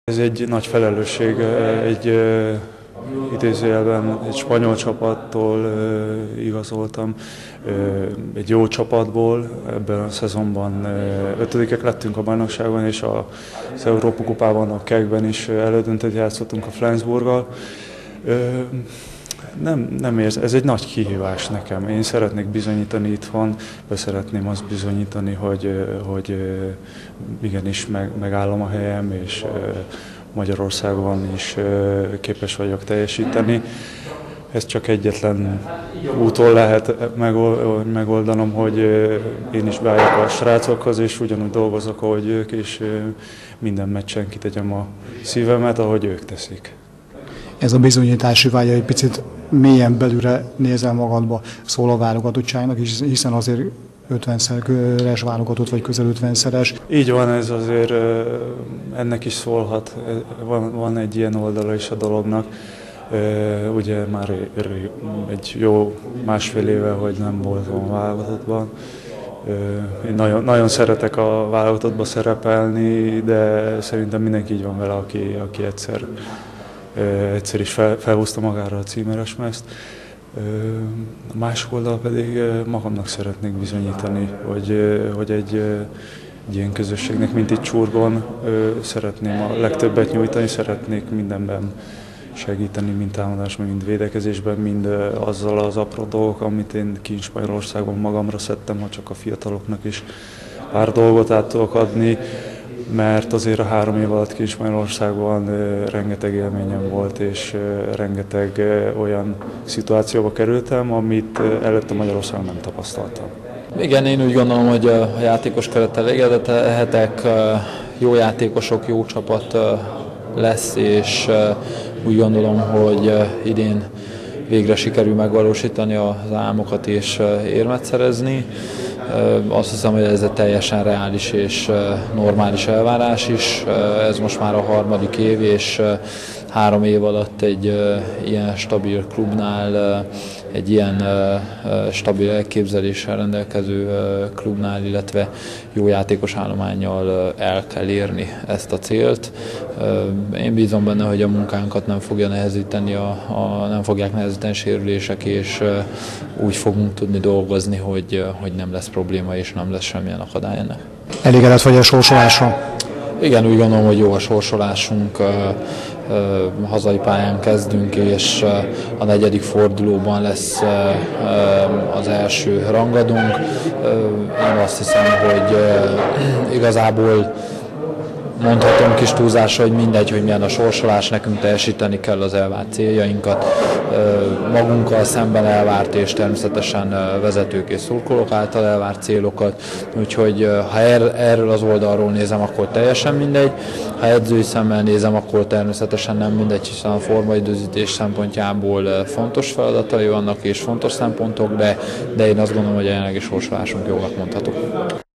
Ez egy nagy felelősség, egy idézőjelben egy spanyol csapattól igazoltam, egy jó csapatból. Ebben a szezonban ötödikek lettünk a bajnokságban, és az Európa kupában, a kekben is elődöntőt játszottunk a Flensburggal. Ez egy nagy kihívás nekem. Én szeretnék bizonyítani itthon, szeretném azt bizonyítani, hogy igenis megállom a helyem, és Magyarországon is képes vagyok teljesíteni. Ez csak egyetlen úton lehet megoldanom, hogy én is beálljak a srácokhoz, és ugyanúgy dolgozok, ahogy ők, és minden meccsen kitegyem a szívemet, ahogy ők teszik. Ez a bizonyítási vágya egy picit mélyen belülre nézel magadba, szól a válogatottságnak, hiszen azért 50-szeres válogatott vagy közel 50-szeres. Így van, ez azért ennek is szólhat. Van egy ilyen oldala is a dolognak. Ugye már egy jó másfél éve, hogy nem voltam a válogatottban. Én nagyon szeretek a válogatottban szerepelni, de szerintem mindenki így van vele, aki egyszer is felhúzta magára a címeresmezt. A másik oldal pedig magamnak szeretnék bizonyítani, hogy egy ilyen közösségnek, mint itt Csurgon, szeretném a legtöbbet nyújtani, szeretnék mindenben segíteni, mind támadásban, mind védekezésben, mind azzal az apró dolgok, amit én kint Spanyolországban magamra szedtem, ha csak a fiataloknak is pár dolgot át tudok adni, mert azért a 3 év alatt kint Spanyolországban rengeteg élményem volt, és rengeteg olyan szituációba kerültem, amit előtte Magyarországon nem tapasztaltam. Igen, én úgy gondolom, hogy a játékos kerettel elégedett lehetek, jó játékosok, jó csapat lesz, és úgy gondolom, hogy idén végre sikerül megvalósítani az álmokat és érmet szerezni. Azt hiszem, hogy ez egy teljesen reális és normális elvárás is. Ez most már a 3. év, és 3 év alatt egy ilyen stabil klubnál, egy ilyen stabil elképzeléssel rendelkező klubnál, illetve jó játékos állománnyal el kell érni ezt a célt. Én bízom benne, hogy a munkánkat nem fogják nehezíteni sérülések, és úgy fogunk tudni dolgozni, hogy nem lesz probléma és nem lesz semmilyen akadály ennek. Elégedett vagy a sorsolásra? Igen, úgy gondolom, hogy jó a sorsolásunk. Hazai pályán kezdünk, és a 4. fordulóban lesz az első rangadónk. Én azt hiszem, hogy igazából mondhatom kis túlzásra, hogy mindegy, hogy milyen a sorsolás, nekünk teljesíteni kell az elvárt céljainkat, magunkkal szemben elvárt és természetesen vezetők és szurkolók által elvárt célokat. Úgyhogy ha erről az oldalról nézem, akkor teljesen mindegy. Ha edzői szemmel nézem, akkor természetesen nem mindegy, hiszen a formaidőzítés szempontjából fontos feladatai vannak és fontos szempontok, de én azt gondolom, hogy a jelenlegi sorsolásunk jónak mondható.